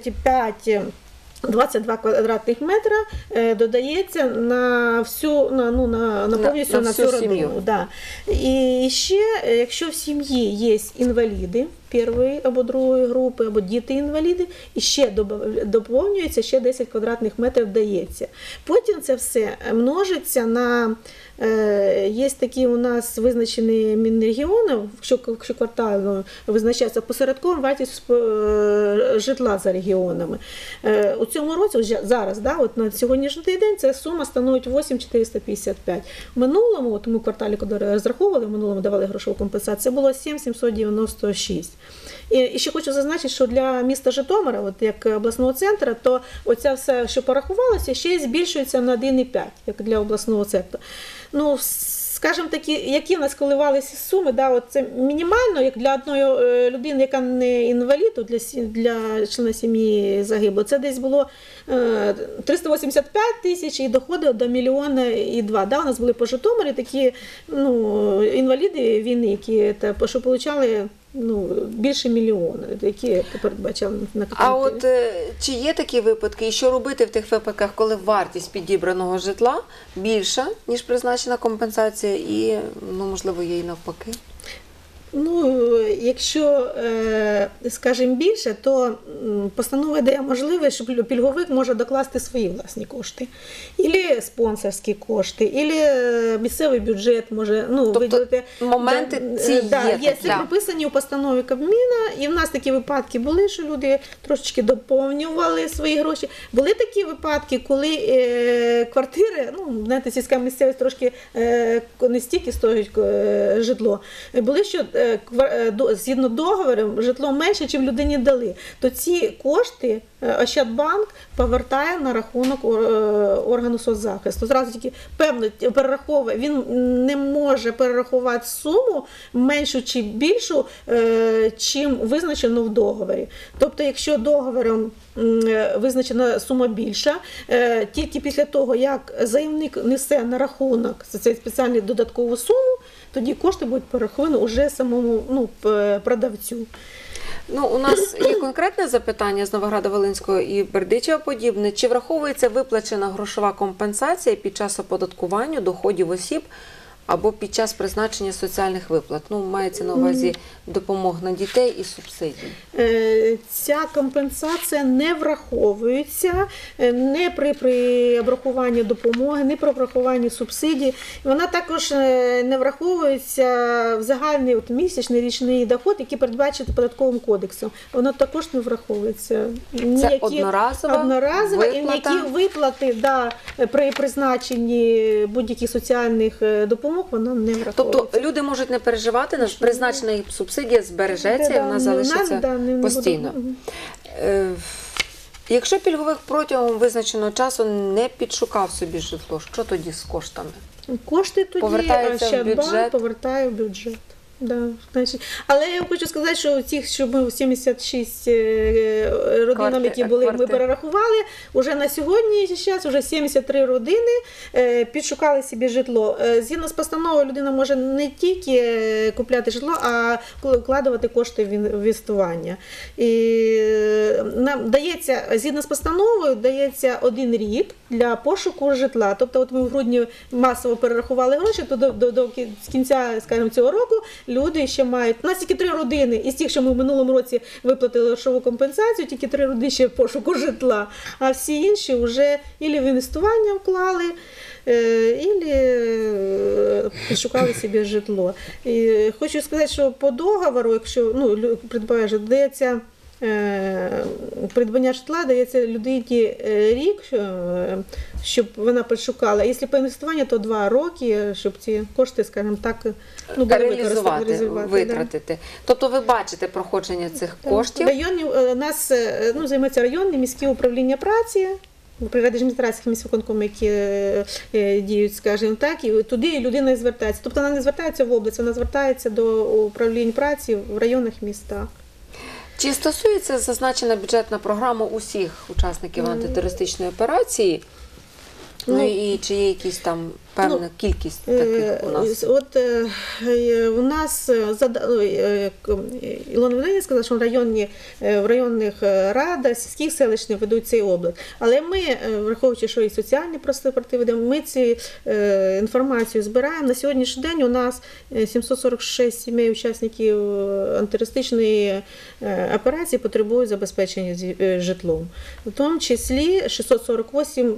22 квадратних метра додається на повністю на всю родину. Да. І ще, якщо в сім'ї є інваліди першої або другої групи, або діти-інваліди, і ще доповнюється, ще 10 квадратних метрів дається. Потім це все множиться на, є такі у нас визначені Мінрегіоном, що квартально визначається посередково вартість житла за регіонами. У цьому році, зараз, на сьогоднішній день, ця сума становить 8,455. В минулому, ми в кварталі, коли розраховували, в минулому давали грошову компенсацію, було 7,796. І ще хочу зазначити, що для міста Житомира, як обласного центру, то оця все, що порахувалося, ще й збільшується на 1,5, як для обласного центру. Скажімо такі, які в нас коливалися суми, це мінімально, як для одної людини, яка не інвалід, для члена сім'ї загиблого, це десь було 385 тисяч і доходило до 1,2 мільйона. У нас були по Житомирі такі інваліди війни, які отримали більше мільйона, які передбачали на кооперативі. А от чи є такі випадки, і що робити в тих випадках, коли вартість підібраного житла більша, ніж призначена компенсація, і, можливо, є і навпаки? Ну, якщо, скажімо, більше, то постанова дає можливість, що пільговик може докласти свої власні кошти. Ілі спонсорські кошти, ілі місцевий бюджет може виділити. Моменти ці є. Це прописані у постанові Кабміна, і в нас такі випадки були, що люди трошечки доповнювали свої гроші. Були такі випадки, коли квартири, знаєте, сільська місцевість трошки не стільки стоїть житло, були, що згідно договору житло менше, чим людині дали, то ці кошти Ощадбанк повертає на рахунок органу соцзахисту. Зразу тільки певно перераховує, він не може перерахувати суму меншу чи більшу, чим визначено в договорі. Тобто, якщо договором визначена сума більша, тільки після того, як заявник несе на рахунок цей спеціальний додаткову суму, тоді кошти будуть перераховані уже самому продавцю. У нас є конкретне запитання з Новограда-Волинського і Бердичева подібне. Чи враховується виплачена грошова компенсація під час оподаткування доходів осіб або під час призначення соціальних виплат? Мається на увазі допомог на дітей і субсидій. Ця компенсація не враховується не при обрахуванні допомоги, не при обрахуванні субсидій. Вона також не враховується в загальний місячний річний доход, який передбачений податковим кодексом. Воно також не враховується. Це одноразова ніякі виплати при призначенні будь-яких соціальних допомог вона не враховується. Тобто люди можуть не переживати, призначена їм субсидія збережеться і вона залишиться постійно. Якщо пільговик протягом визначеного часу не підшукав собі житло, що тоді з коштами? Кошти тоді Ощадбанк повертає в бюджет. Значить, але я хочу сказати, що цих, що ми 76 родинам, які були, ми перерахували, вже на сьогодні час вже 73 родини підшукали собі житло. Згідно з постановою, людина може не тільки купляти житло, а вкладувати кошти в інвестування. І нам дається, згідно з постановою, дається 1 рік для пошуку житла. Тобто, от ми в грудні масово перерахували гроші, то до кінця, скажімо, цього року люди ще мають, у нас тільки 3 родини, із тих, що ми в минулому році виплатили грошову компенсацію, тільки 3 родини ще в пошуку житла, а всі інші вже ілі в інвестування вклали, ілі підшукали собі житло. І хочу сказати, що по договору, якщо придбає житло, дається придбання житла, дається людині рік, щоб вона підшукала. Якщо по інвестуванню, то 2 роки, щоб ці кошти, скажімо так, реалізувати, витратити. Тобто ви бачите проходження цих коштів? У нас займаються районні, міські управління праці, при райдержадміністраціях міськвиконкому, які діють, скажімо так, і туди людина звертається. Тобто вона не звертається в область, вона звертається до управлінь праці в районних містах. Чи стосується зазначена бюджетна програма усіх учасників антитерористичної операції? І чи є якісь там певна кількість таких у нас? От у нас Ілона Володимирівна сказала, що в районних радах, сільських селищних ведуть цей облік. Але ми, враховуючи, що і соціальні проекти ведемо, ми цю інформацію збираємо. На сьогоднішній день у нас 746 сімей учасників антитерористичної операції потребують забезпечення житлом. В тому числі 648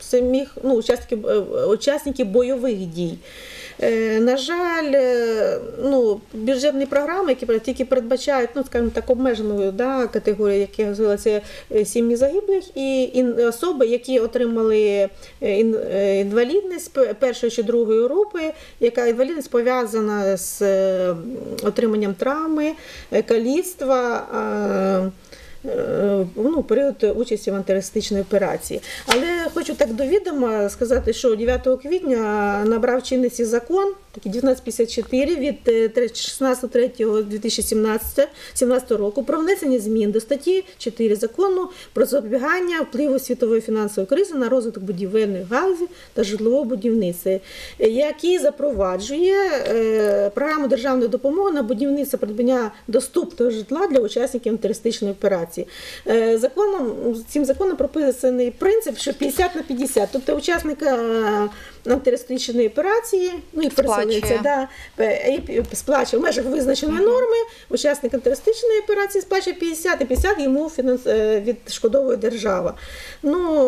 учасників бойових дій. На жаль, бюджетні програми, які тільки передбачають, скажімо так, обмежену категорію, які називаються сім'ї загиблих, і особи, які отримали інвалідність першої чи другої групи, яка інвалідність пов'язана з отриманням травми, каліцтва, період участі в антитерористичній операції. Але хочу так до відома сказати, що 9 квітня набрав чинності закон, 1954 від 16.03.2017 року про внесення змін до статті 4 закону про запобігання впливу світової фінансової кризи на розвиток будівельної галузі та житлового будівництва, який запроваджує програму державної допомоги на будівництво придбання доступного житла для учасників антитерористичної операції. Цим законом прописаний принцип, що 50 на 50. Тобто учасника антитерористичної операції, ну і переселиться, да, і сплачує в межах визначеної норми, учасник антитерористичної операції сплачує 50, і 50 йому відшкодовує держава. Ну,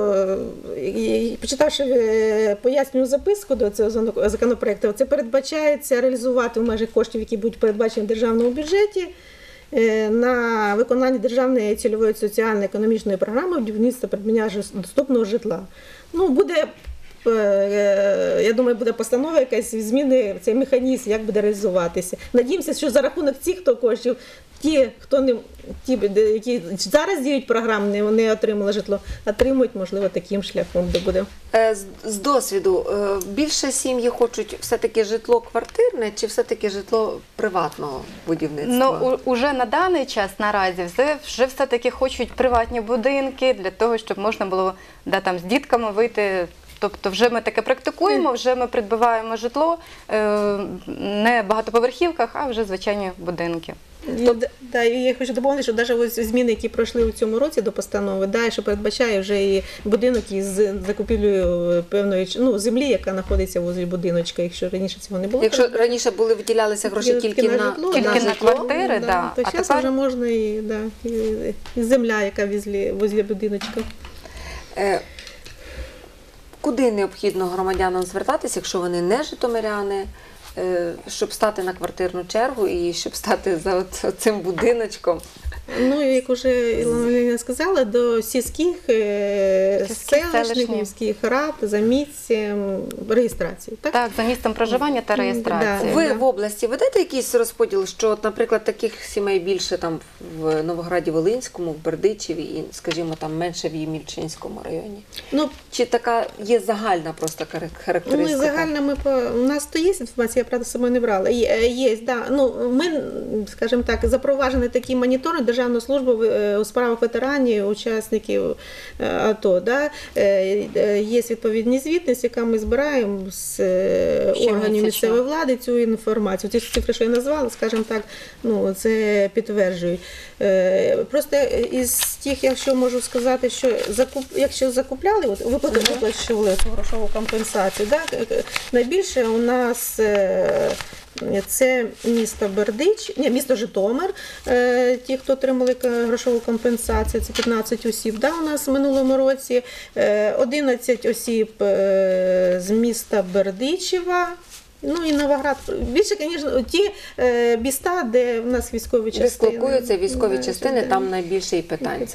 почитавши пояснювальну записку до цього законопроекту, це передбачається реалізувати в межах коштів, які будуть передбачені в державному бюджеті, на виконання державної цільової соціально-економічної програми будівництва придбання доступного житла. Ну, буде, я думаю, буде постанова якась, зміни, цей механізм, як буде реалізуватися. Надіємося, що за рахунок цих коштів ті, які зараз діють програми, не отримали житло, отримують, можливо, таким шляхом, де буде. З досвіду, більше сім'ї хочуть все-таки житло квартирне чи все-таки житло приватного будівництва? Ну, уже на даний час, наразі, вже все-таки хочуть приватні будинки для того, щоб можна було там з дітками вийти. Тобто вже ми таке практикуємо, вже ми придбаваємо житло не в багатоповерхівках, а вже звичайні будинки. І я хочу доповнити, що навіть зміни, які пройшли у цьому році до постанови, що передбачає вже і будинок із закупівлею певної землі, яка знаходиться возле будиночка, якщо раніше цього не було. Якщо раніше виділялися гроші тільки на квартири, то зараз вже можна і земля, яка возле будиночка. Куди необхідно громадянам звертатися, якщо вони не житомиряни, щоб стати на квартирну чергу і щоб стати за цим будиночком? Ну, як вже Ілона сказала, до сільських, селищних, міських рад за місцем реєстрації. Так, за місцем проживання та реєстрації. Ви в області ведете якийсь розподіл, що, наприклад, таких сімей більше там в Новограді-Волинському, в Бердичеві і, скажімо, там менше в Ємільчинському районі? Ну, чи така є загальна просто характеристика? Ну, загальна у нас то є інформація, я, правда, з собою не брала. Є, да. Ну, ми, скажімо так, запроваджені такі моніторинги Державної служби у справах ветеранів, учасників АТО. Да? Є відповідні звітності, яка ми збираємо з органів місцевої влади цю інформацію. Ті цифри, що я назвала, скажімо так, ну, це підтверджують. Просто із тих, якщо можу сказати, що якщо закупляли, виплачували грошову компенсацію, да? Найбільше у нас це місто місто Житомир, ті, хто отримали грошову компенсацію, це 15 осіб, да, у нас в минулому році, 11 осіб з міста Бердичева, ну і Новоград. Більше, звісно, ті міста, де в нас військові частини. Дислокуються військові частини, там найбільше і питань.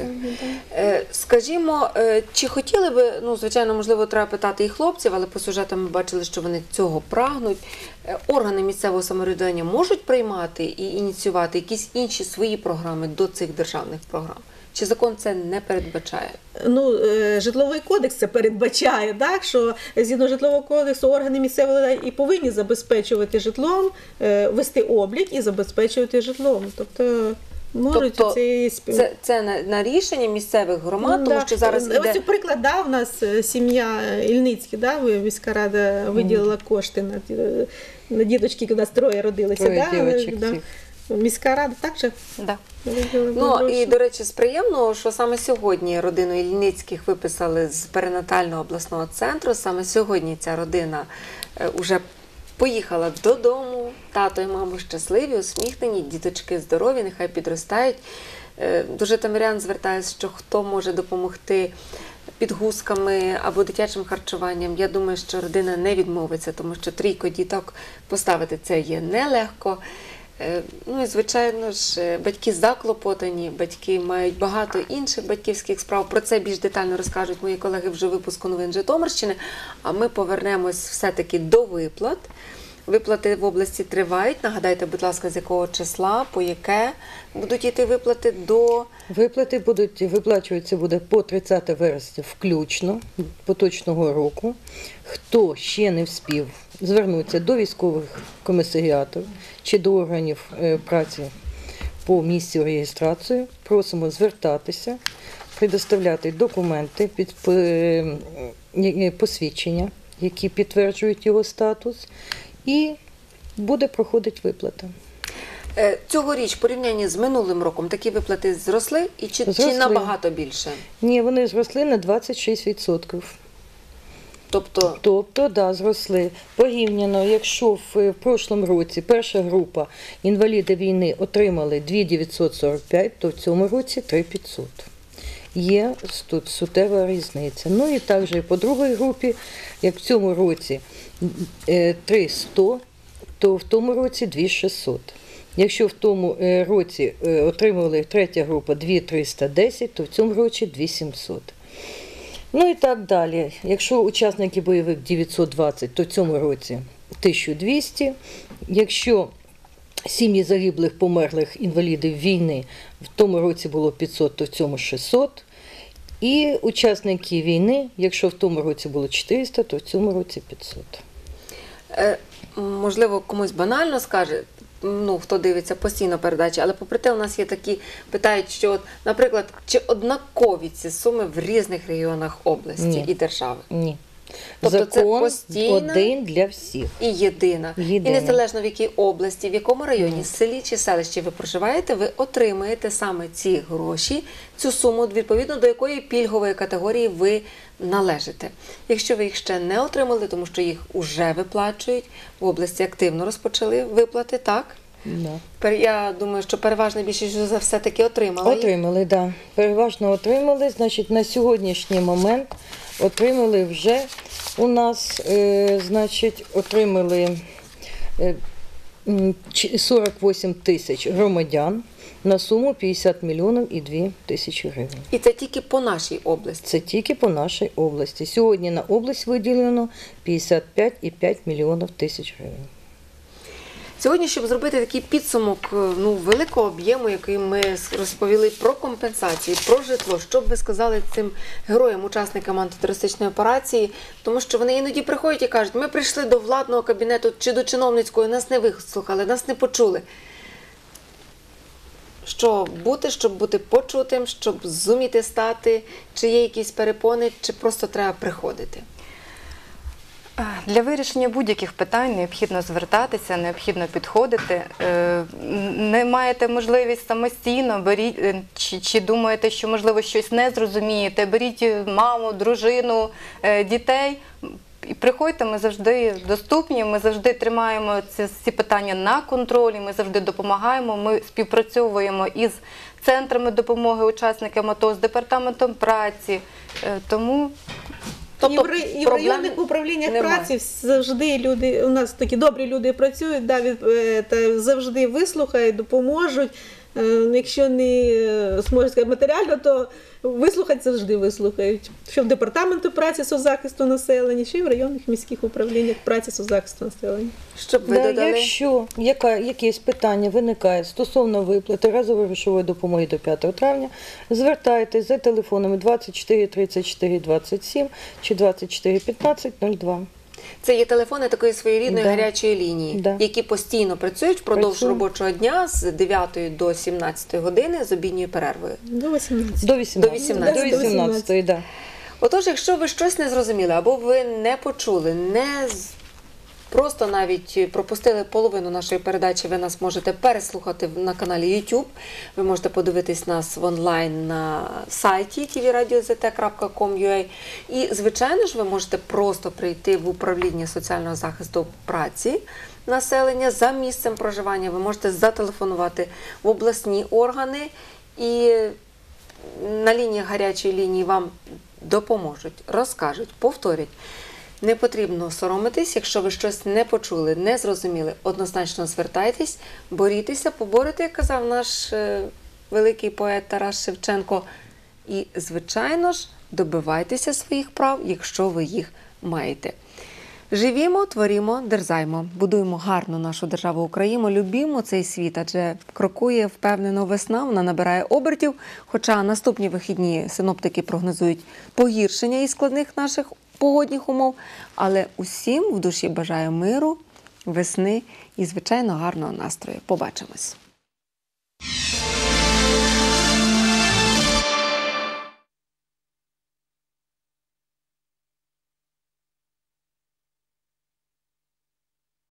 Скажімо, чи хотіли би, ну, звичайно, можливо, треба питати і хлопців, але по сюжетам ми бачили, що вони цього прагнуть. Органи місцевого самоврядування можуть приймати і ініціювати якісь інші свої програми до цих державних програм? Чи закон це не передбачає? Ну, Житловий кодекс це передбачає, так, що згідно Житлового кодексу органи місцевої влади і повинні забезпечувати житлом, вести облік і забезпечувати житлом. Тобто, можуть це на рішення місцевих громад, тому що зараз іде... Ось приклад, у нас сім'я Ільницькі, міська рада виділила кошти на діточки, які у нас троє родилися. Міська рада так же? Да. Ну, і, до речі, з приємного, що саме сьогодні родину Ільницьких виписали з перинатального обласного центру, саме сьогодні ця родина вже поїхала додому, тато і мама щасливі, усміхнені, діточки здорові, нехай підростають. До житомирян звертаюся, що хто може допомогти підгузками або дитячим харчуванням. Я думаю, що родина не відмовиться, тому що 3 діток поставити це є нелегко. Ну і, звичайно ж, батьки заклопотані, батьки мають багато інших батьківських справ. Про це більш детально розкажуть мої колеги вже в випуску новин Житомирщини. А ми повернемось все-таки до виплат. Виплати в області тривають. Нагадайте, будь ласка, з якого числа, по яке будуть йти виплати до... Виплати виплачуватися буде по 30 вересня включно поточного року. Хто ще не вспів звернутися до військових комісаріатів чи до органів праці по місцю реєстрації, просимо звертатися, предоставляти документи, посвідчення, які підтверджують його статус, і буде проходити виплата. Цьогоріч, в порівнянні з минулим роком, такі виплати зросли чи набагато більше? Ні, вони зросли на 26%. Тобто, да, зросли. Порівняно, якщо в прошлому році перша група інваліди війни отримали 2945, то в цьому році 3500. Є тут суттєва різниця. Ну і також і по другій групі, як в цьому році 3100, то в тому році 2600. Якщо в тому році отримували третя група 2310, то в цьому році 2700. Ну і так далі. Якщо учасники бойових 920, то в цьому році 1200. Якщо сім'ї загиблих, померлих інвалідів війни в тому році було 500, то в цьому 600. І учасники війни, якщо в тому році було 400, то в цьому році 500. Можливо, комусь банально скаже, хто дивиться постійно передачі, але попри те у нас є такі, питають, що, наприклад, чи однакові ці суми в різних регіонах області і держави? Ні. Тобто Закон це постійно один для всіх. І єдина. І незалежно в якій області, в якому районі, селі чи селищі ви проживаєте, ви отримаєте саме ці гроші, цю суму, відповідно до якої пільгової категорії ви належите. Якщо ви їх ще не отримали, тому що їх вже виплачують, в області активно розпочали виплати, так? Да. Я думаю, що переважна більшість за все таки отримали. Отримали, так. Да. Переважно отримали. Значить, на сьогоднішній момент отримали вже у нас, отримали 48 тисяч громадян на суму 50 мільйонів і 2 тисячі гривень. І це тільки по нашій області? Це тільки по нашій області. Сьогодні на область виділено 55,5 мільйонів тисяч гривень. Сьогодні, щоб зробити такий підсумок великого об'єму, який ми розповіли про компенсації, про житло, що б ви сказали цим героям, учасникам антитерористичної операції, тому що вони іноді приходять і кажуть, ми прийшли до владного кабінету чи до чиновницького, нас не вислухали, нас не почули. Щоб бути почутим, щоб зуміти стати, чи є якісь перепони, чи просто треба приходити? Для вирішення будь-яких питань необхідно звертатися, необхідно підходити. Не маєте можливість самостійно, беріть, чи думаєте, що, можливо, щось не зрозумієте, беріть маму, дружину, дітей. І приходьте, ми завжди доступні, ми завжди тримаємо ці питання на контролі, ми завжди допомагаємо, ми співпрацьовуємо із центрами допомоги учасникам АТО, з департаментом праці. Тому... Тобто і в районних управліннях праці завжди люди, у нас такі добрі люди працюють, завжди вислухають, допоможуть. Якщо не зможуть сказати матеріально, то вислухати завжди вислухають. Що в департаменту праці соцзахисту населення, що і в районних міських управліннях праці соцзахисту населення. Щоб ви додали... Якщо якесь питання виникає стосовно виплати разової грошової допомоги до 5 травня, звертайтесь за телефонами 24 34 27 чи 24 15 02. Це є телефони такої своєрідної гарячої лінії, які постійно працюють впродовж робочого дня з 9 до 17 години з обідньою перервою. До 18. До 18, так. Отож, якщо ви щось не зрозуміли, або ви не почули, просто навіть пропустили половину нашої передачі, ви нас можете переслухати на каналі YouTube, ви можете подивитись нас в онлайн на сайті tvradio.zt.com.ua і, звичайно ж, ви можете просто прийти в управління соціального захисту праці населення за місцем проживання, ви можете зателефонувати в обласні органи і на лініях гарячої лінії вам допоможуть, розкажуть, повторять. Не потрібно соромитись, якщо ви щось не почули, не зрозуміли, однозначно звертайтесь, борітеся, поборете, як казав наш великий поет Тарас Шевченко. І, звичайно ж, добивайтеся своїх прав, якщо ви їх маєте. Живімо, творімо, дерзаймо, будуємо гарну нашу державу Україну, любімо цей світ, адже крокує впевнено весна, вона набирає обертів, хоча наступні вихідні синоптики прогнозують погіршення із складних наших погодних умов, але усім в душі бажаю миру, весни і, звичайно, гарного настрою. Побачимось!